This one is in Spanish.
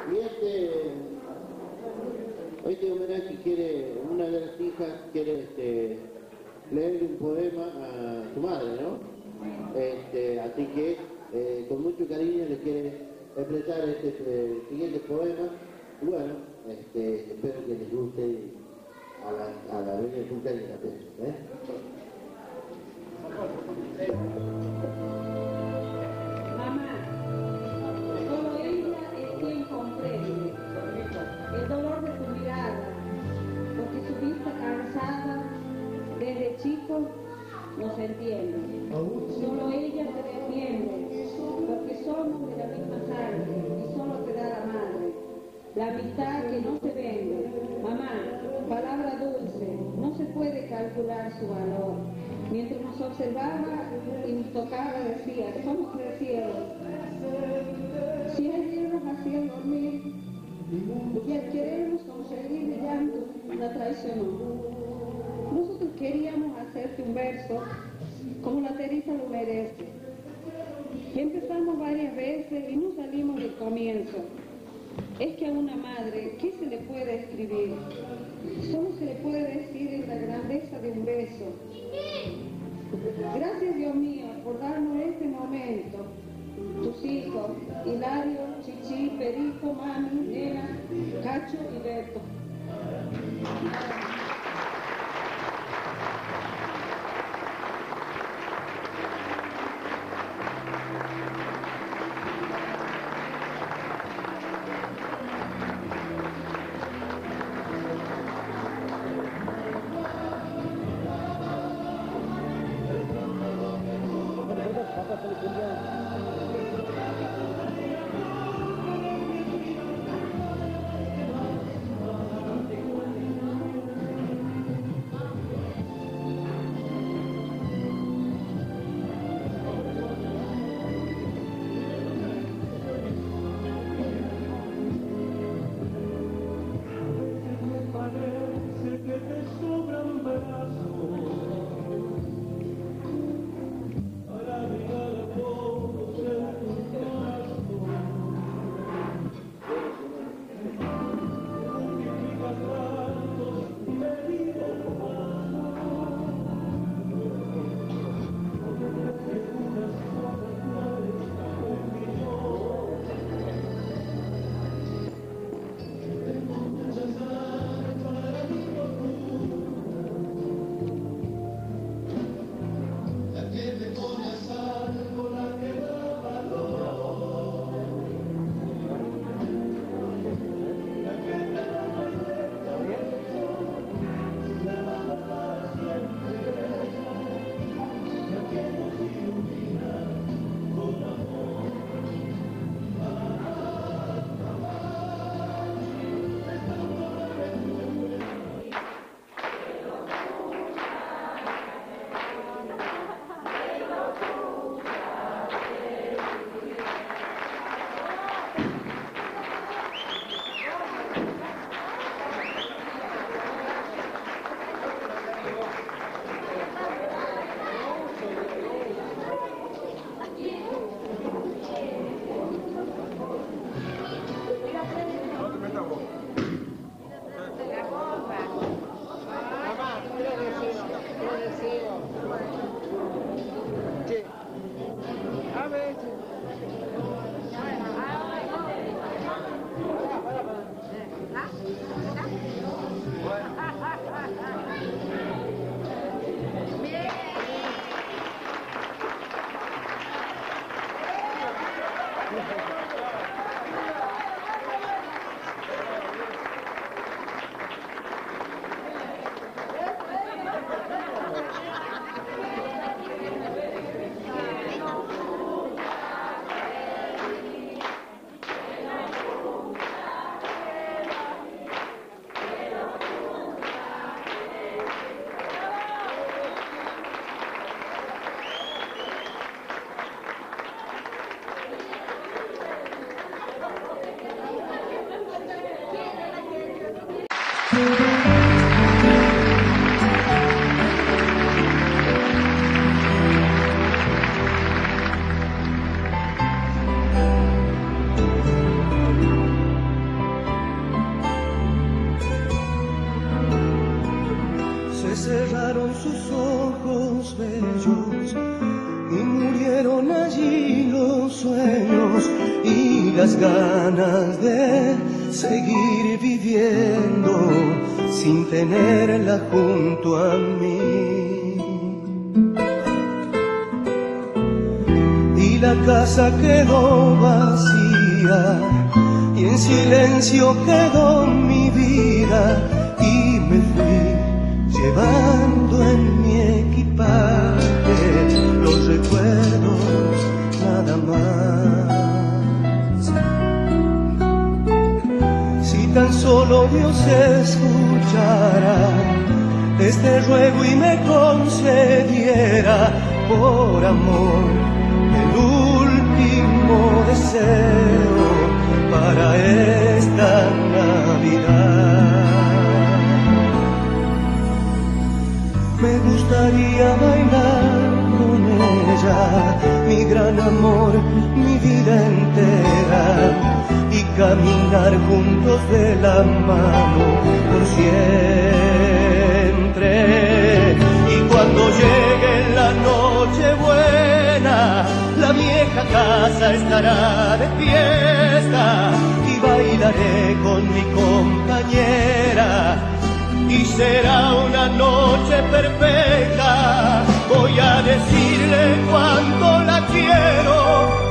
Y este homenaje quiere, una de las hijas quiere leer un poema a su madre, ¿no? Así que con mucho cariño le quiere expresar este siguiente poema. Y bueno, espero que les guste a la bella cumpleaños también. Mamá, solo ella es quien comprende el dolor de tu mirada, porque su vista cansada desde chico nos entiende. Solo ella te defiende, porque somos de la misma sangre y solo te da la madre, la amistad que no se vende. Mamá, palabra dulce, no se puede calcular su valor. Mientras nos observaba y nos tocaba decía, somos del cielo. Si ayer nos hacían dormir y al querernos conseguir de llanto la traicionó. Nosotros queríamos hacerte un verso como la Teresa lo merece. Y empezamos varias veces y no salimos del comienzo. Es que a una madre, ¿qué se le puede escribir? Solo se le puede decir en la grandeza de un beso. Gracias, Dios mío, por darnos este momento. Tus hijos, Hilario, Chichi, Perico, Mami, Nena, Cacho y Beto. sus ojos bellos y murieron allí los sueños y las ganas de seguir viviendo sin tenerla junto a mí. Y la casa quedó vacía y en silencio quedó mi vida y me fui llevando en mi equipaje los recuerdos nada más. Si tan solo Dios escuchara este ruego y me concediera por amor el último deseo para esta Navidad. Me gustaría bailar con ella, mi gran amor, mi vida entera, y caminar juntos de la mano por siempre. Y cuando llegue la noche buena, la vieja casa estará de fiesta y bailaré con mi compañera. Y será una noche perfecta, voy a decirle cuánto la quiero.